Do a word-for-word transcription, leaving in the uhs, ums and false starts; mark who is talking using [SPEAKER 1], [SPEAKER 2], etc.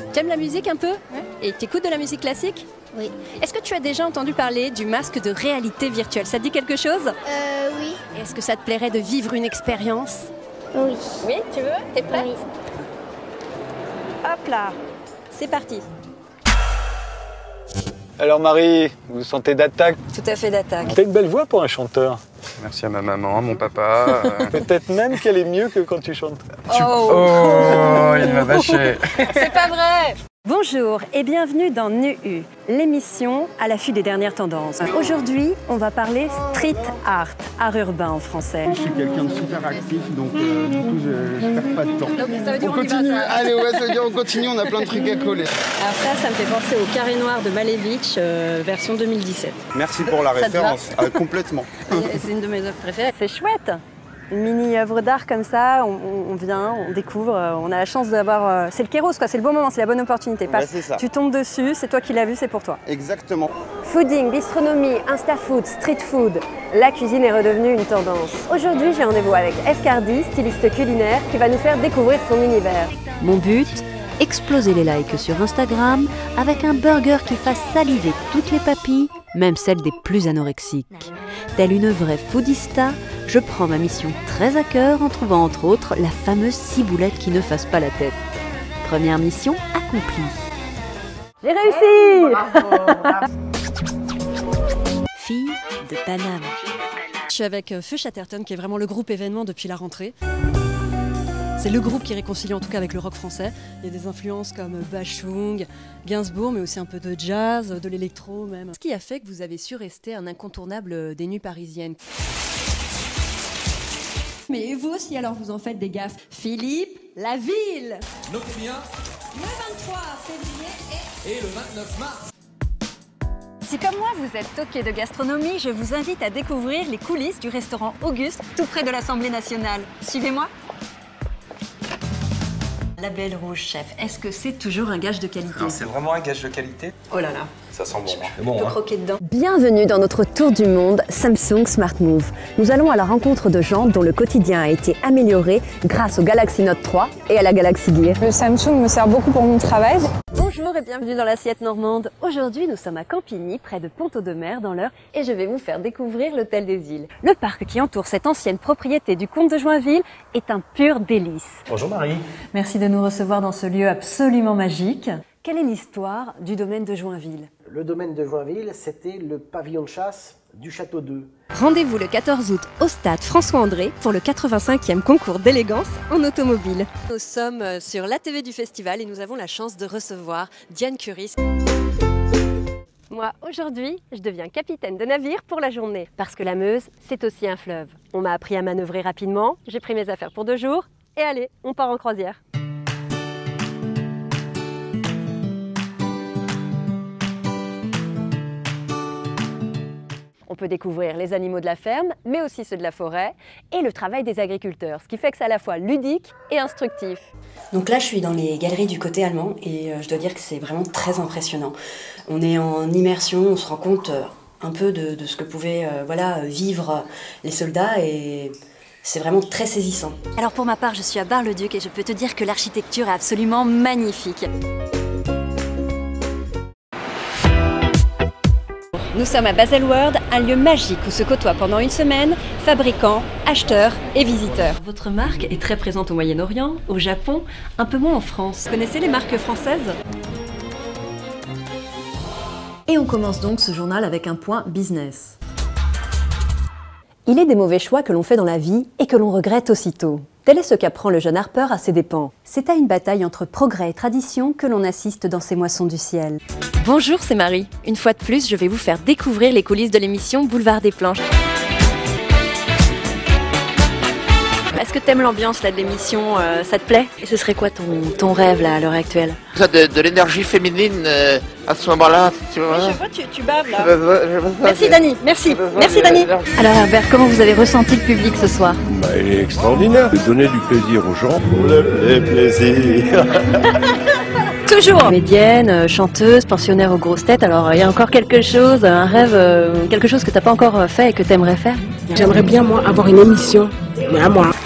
[SPEAKER 1] Tu aimes la musique un peu?
[SPEAKER 2] Oui.
[SPEAKER 1] Et tu écoutes de la musique classique?
[SPEAKER 2] Oui.
[SPEAKER 1] Est-ce que tu as déjà entendu parler du masque de réalité virtuelle? Ça te dit quelque chose?
[SPEAKER 2] Euh, oui.
[SPEAKER 1] Est-ce que ça te plairait de vivre une expérience?
[SPEAKER 2] Oui.
[SPEAKER 1] Oui, tu veux? T'es prête?
[SPEAKER 2] Oui.
[SPEAKER 1] Hop là, c'est parti.
[SPEAKER 3] Alors Marie, vous sentez d'attaque?
[SPEAKER 1] Tout à fait d'attaque.
[SPEAKER 3] T'as une belle voix pour un chanteur.
[SPEAKER 4] Merci à ma maman, mon papa. euh.
[SPEAKER 3] Peut-être même qu'elle est mieux que quand tu chantes.
[SPEAKER 1] Oh,
[SPEAKER 4] Oh, il m'a vaché.
[SPEAKER 1] C'est pas vrai! Bonjour et bienvenue dans Nu U, l'émission à l'affût des dernières tendances. Aujourd'hui, on va parler street art, art urbain en français.
[SPEAKER 5] Je suis quelqu'un de super actif, donc euh, du coup, je, je perds pas de temps.
[SPEAKER 1] Donc ça veut dire
[SPEAKER 5] On
[SPEAKER 1] on y va,
[SPEAKER 5] continue,
[SPEAKER 1] ça.
[SPEAKER 5] allez, ouais, ça veut dire on continue, on a plein de trucs à coller.
[SPEAKER 1] Alors ça, ça me fait penser au Carré Noir de Malevich, euh, version deux mille dix-sept.
[SPEAKER 5] Merci pour la
[SPEAKER 1] Ça te
[SPEAKER 5] référence, ah, complètement.
[SPEAKER 1] C'est une de mes œuvres préférées. C'est chouette! Une mini œuvre d'art comme ça, on, on vient, on découvre, on a la chance d'avoir... C'est le kéros, quoi, c'est le bon moment, c'est la bonne opportunité.
[SPEAKER 5] Ouais,
[SPEAKER 1] Paf,
[SPEAKER 5] c'est ça.
[SPEAKER 1] tu tombes dessus, c'est toi qui l'as vu, c'est pour toi.
[SPEAKER 5] Exactement.
[SPEAKER 1] Fooding, bistronomie, insta-food, street food, la cuisine est redevenue une tendance. Aujourd'hui, j'ai rendez-vous avec Eve Cardy, styliste culinaire, qui va nous faire découvrir son univers.
[SPEAKER 6] Mon but, exploser les likes sur Instagram avec un burger qui fasse saliver toutes les papilles, même celles des plus anorexiques. Telle une vraie foodista, je prends ma mission très à cœur en trouvant entre autres la fameuse ciboulette qui ne fasse pas la tête. Première mission accomplie.
[SPEAKER 1] J'ai réussi!
[SPEAKER 6] Fille de Paname.
[SPEAKER 7] Je suis avec Feu Chatterton, qui est vraiment le groupe événement depuis la rentrée. C'est le groupe qui réconcilie en tout cas avec le rock français. Il y a des influences comme Bachung, Gainsbourg, mais aussi un peu de jazz, de l'électro même. Ce qui a fait que vous avez su rester un incontournable des nuits parisiennes. Mais vous aussi, alors vous en faites des gaffes. Philippe, la ville.
[SPEAKER 8] Notez bien,
[SPEAKER 7] Le vingt-trois février et...
[SPEAKER 8] et le vingt-neuf mars.
[SPEAKER 1] Si comme moi vous êtes toqué de gastronomie, je vous invite à découvrir les coulisses du restaurant Auguste, tout près de l'Assemblée nationale. Suivez-moi. La Belle Rouge, chef, est-ce que c'est toujours un gage de qualité?
[SPEAKER 4] C'est vraiment un gage de qualité.
[SPEAKER 1] Oh là là,
[SPEAKER 4] Ça sent bon. C'est
[SPEAKER 1] je
[SPEAKER 4] bon,
[SPEAKER 1] peux
[SPEAKER 4] hein.
[SPEAKER 1] croquer dedans. Bienvenue dans notre tour du monde Samsung Smart Move. Nous allons à la rencontre de gens dont le quotidien a été amélioré grâce au Galaxy Note trois et à la Galaxy Gear.
[SPEAKER 9] Le Samsung me sert beaucoup pour mon travail.
[SPEAKER 1] Bonjour et bienvenue dans l'assiette normande. Aujourd'hui, nous sommes à Campigny, près de Pont-Audemer, dans l'Eure, et je vais vous faire découvrir l'Hôtel des Îles. Le parc qui entoure cette ancienne propriété du comte de Joinville est un pur délice.
[SPEAKER 3] Bonjour Marie.
[SPEAKER 1] Merci de nous recevoir dans ce lieu absolument magique. Quelle est l'histoire du domaine de Joinville?
[SPEAKER 10] Le domaine de Joinville, c'était le pavillon de chasse du Château deux.
[SPEAKER 1] Rendez-vous le quatorze août au stade François-André pour le quatre-vingt-cinquième concours d'élégance en automobile.
[SPEAKER 7] Nous sommes sur l'A T V du festival et nous avons la chance de recevoir Diane Curis.
[SPEAKER 1] Moi, aujourd'hui, je deviens capitaine de navire pour la journée. Parce que la Meuse, c'est aussi un fleuve. On m'a appris à manœuvrer rapidement, j'ai pris mes affaires pour deux jours, et allez, on part en croisière. On peut découvrir les animaux de la ferme, mais aussi ceux de la forêt, et le travail des agriculteurs, ce qui fait que c'est à la fois ludique et instructif.
[SPEAKER 11] Donc là, je suis dans les galeries du côté allemand, et je dois dire que c'est vraiment très impressionnant. On est en immersion, on se rend compte un peu de, de ce que pouvaient euh, voilà, vivre les soldats, et c'est vraiment très saisissant.
[SPEAKER 6] Alors pour ma part, je suis à Bar-le-Duc et je peux te dire que l'architecture est absolument magnifique.
[SPEAKER 1] Nous sommes à Baselworld, un lieu magique où se côtoient pendant une semaine fabricants, acheteurs et visiteurs.
[SPEAKER 7] Votre marque est très présente au Moyen-Orient, au Japon, un peu moins en France. Vous connaissez les marques françaises?
[SPEAKER 6] Et on commence donc ce journal avec un point business.
[SPEAKER 1] Il est des mauvais choix que l'on fait dans la vie et que l'on regrette aussitôt. Tel est ce qu'apprend le jeune Harper à ses dépens. C'est à une bataille entre progrès et tradition que l'on assiste dans ces moissons du ciel.
[SPEAKER 7] Bonjour, c'est Marie. Une fois de plus, je vais vous faire découvrir les coulisses de l'émission Boulevard des Planches. Est-ce que t'aimes l'ambiance là de l'émission, euh, ça te plaît? Et ce serait quoi ton, ton rêve là à l'heure actuelle?
[SPEAKER 12] Ça de, de l'énergie féminine euh, à ce moment-là. Tu vois,
[SPEAKER 7] je vois, tu, tu baves là.
[SPEAKER 12] Je veux, je veux
[SPEAKER 7] Merci Dani, merci, merci Dani.
[SPEAKER 6] Alors Herbert, comment vous avez ressenti le public ce soir?
[SPEAKER 13] Bah, il est extraordinaire. De donner du plaisir aux gens. Le plaisir.
[SPEAKER 7] Toujours comédienne, chanteuse, pensionnaire aux grosses têtes. Alors il y a encore quelque chose, un rêve, euh, quelque chose que t'as pas encore fait et que t'aimerais faire?
[SPEAKER 9] J'aimerais bien moi avoir une émission, mais à moi.